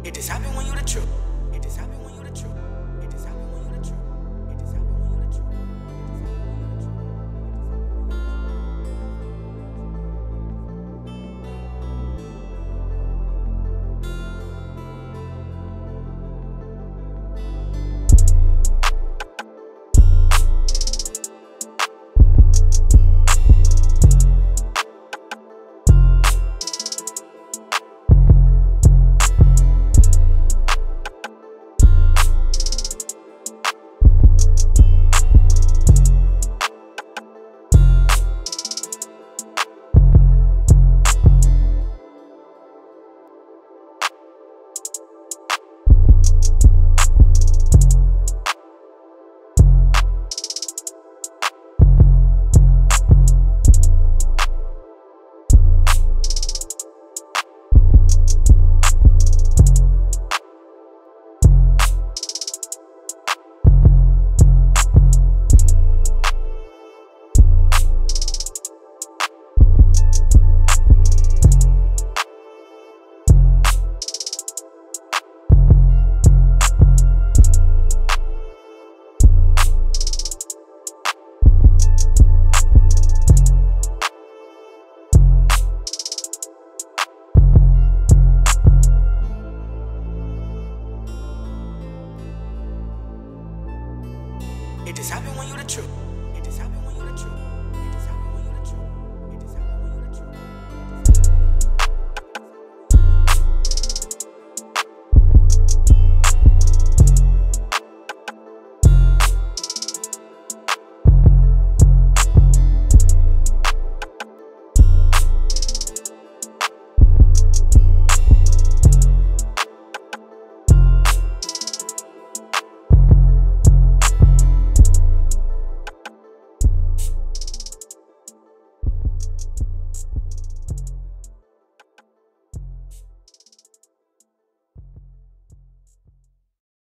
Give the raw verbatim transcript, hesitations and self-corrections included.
It just happen when you the truth. It just happen when you the truth. It just happen when you the truth. It just happen when you the truth. It just happen when you the truth.